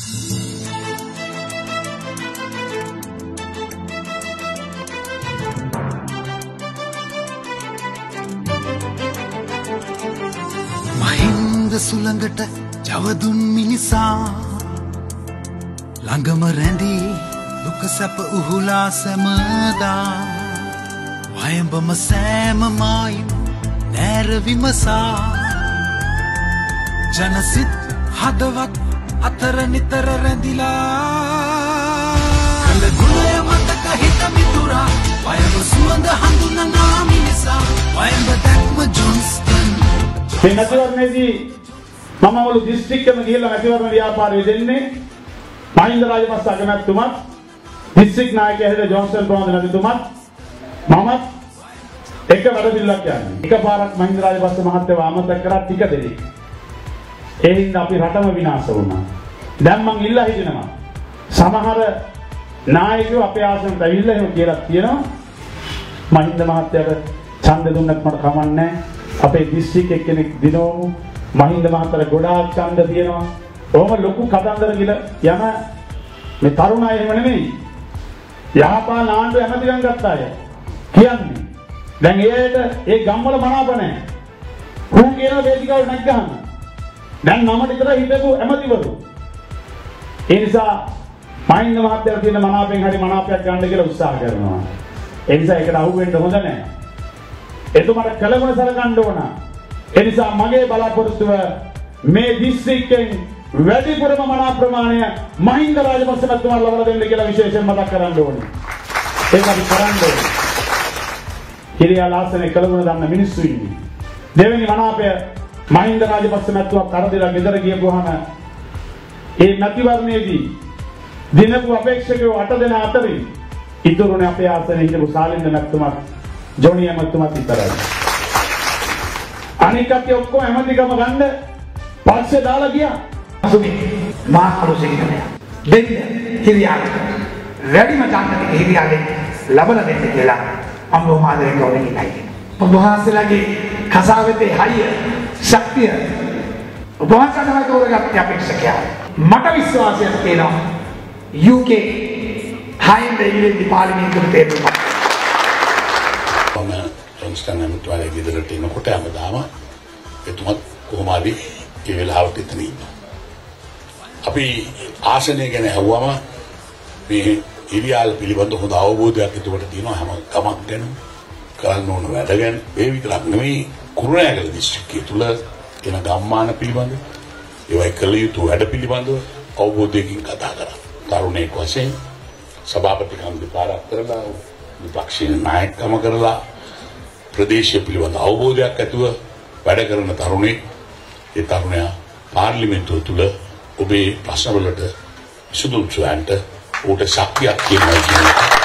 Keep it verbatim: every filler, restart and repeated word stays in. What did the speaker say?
මහින්ද සුළඟට ජවදුන් මිනිසා ළඟම රැඳී දුක සැප උහුලා සැමදා වයඹම සෑම මායිම් නෑර විමසා ජනසිත හදවත් අතර නිතර රැඳිලා කළ ගුණය මතක හිත මිතුරා වයඹ සුවඳ හඳුනනා මිනිසා වයඹ දැක්ම ජොන්ස්ටන් මේ මැතිවරණයේදී මම මුළු දිස්ත්‍රික්කෙම ගිහිල්ලා මැතිවරණ ව්‍යාපාරය දෙන්නේ මහින්ද රාජපක්ෂ අගමැතිතුමත් දිස්ත්‍රික් නායකයා හැටියට ජොන්සන් ප්‍රනාන්දු මැතිතුමත් මමත් එක වැඩපිළිවෙලක් යන්නේ. එකපාරක් මහින්ද රාජපක්ෂ මහත්තයව අමතක කරා ටික දෙනෙක්. ඒ හින්දා අපි රටම විනාශ වුණා. දැන් මං ඉල්ලා හිටිනවා සමහර නායකයෝ අපේ ආසනට ඇවිල්ලා එහෙම කියලා තියෙනවා මහින්ද මහත්තයාට ඡන්ද දුන්නත් මට කමන්නේ නැහැ. අපේ දිස්ත්‍රික් එක්කෙනෙක් දිනවමු මහින්ද මහත්තයාට ගොඩාක් ඡන්ද තියෙනවා. ඔහොම ලොකු කතන්දර කියලා යන මේ තරුණ අය එහෙම නෙමෙයි. යහපාලන ආණ්ඩුව ඇමතිකම් ගත්ත අය කියන්නේ. දැන් ඒකට ඒ ගම්වල මනාප නැහැ. හුම් කියන වේදිකාවට නැග්ගහම. දැන් නමට විතර හිටපු ඇමතිවරු. ඒ නිසා මහින්ද මහත්තයාට තියෙන මනාපෙන් හරි මනාපයක් ගන්න කියලා උත්සාහ කරනවා. ඒ නිසා ඒකට අහු වෙන්න හොඳ නැහැ. එතුමාට කලගුණ සලකන්න ඕන. ඒ නිසා මගේ බලාපොරොත්තුව මේ දිස්ත්‍රික්කෙන් වැඩිපුරම මනා ප්‍රමාණය මහින්ද රාජපක්ෂ මහත්මයාට ලබා දෙන්න කියලා විශේෂයෙන් මතක් කරන්න ඕනේ. ඒක අපි කරන්න ඕනේ. හිරියාලාසනේ කලගුණ දන්න මිනිස්සු ඉන්නේ. දෙවෙනි මනාපය මහින්ද රාජපක්ෂ මහත්මයා කරදලා ගෙදර ගියපුවාම ඒ මැතිවරණයේදී දිනපු අපේක්ෂකයෝ අට දෙනා අතරින් ඉතුරුනේ අපේ ආසනේ හිටපු සාලින්ද මහත්මයා ජොනියා මහත්මයා විතරයි. අනික කට්ටිය ඔක්කොම ඇමතිකම ගන්න පස්සේ දාලා ගියා. අසුනේ මා අලුසිකනේ දෙන්න හිරියාල වැඩිම ඡන්දක හිරියාලෙන් ලබන දෙන්න කියලා මම බොහොමාදරෙන් ගෞරවයෙන් ඉල්ලයි. ඔබ වහන්සේලාගේ කසාවතේ හයිය ශක්තිය ඔබ වහන්සේලා තෝරගත්ත අපේක්ෂකයා මට විශ්වාසයක් තියෙනවා යූ කේ හයින් දෙවිලේ පාර්ලිමේන්තුවට තේරුණා. මම ජොන්ස්ටන් ඇමතුමාගේ ගෙදරට එනකොට හැමදාම එතුමත් කොහොම හරි ඒ වෙලාවට එතන ඉන්නවා. අපි ආසනය ගැන අහුවම මේ ඉරියාල පිළිබඳ හොඳ අවබෝධයක් එතකොට තියෙනවා හැම ගමක් ගැන කරන්න ඕන වැඩ ගැන. ඒ විතරක් නෙමෙයි කුරුණෑගල දිස්ත්‍රික්කය තුල එන ගම්මාන පිළිබඳ ඒවයි කළ යුතු වැඩ පිළිබඳව අවබෝධයකින් කතා කරා. තරුණයෙක් වශයෙන් සභාපතිකම් දෙපාරක් කරලා විපක්ෂයේ නායකකම කරලා ප්‍රදේශය පිළිබඳ අවබෝධයක් ඇතුව වැඩ කරන තරුණෙක්. ඒ තරුණයා පාර්ලිමේන්තුව තුල ඔබේ ප්‍රශ්නවලට විසඳුම් සොයන්න ඌට ශක්තියක් තියෙනවා කියන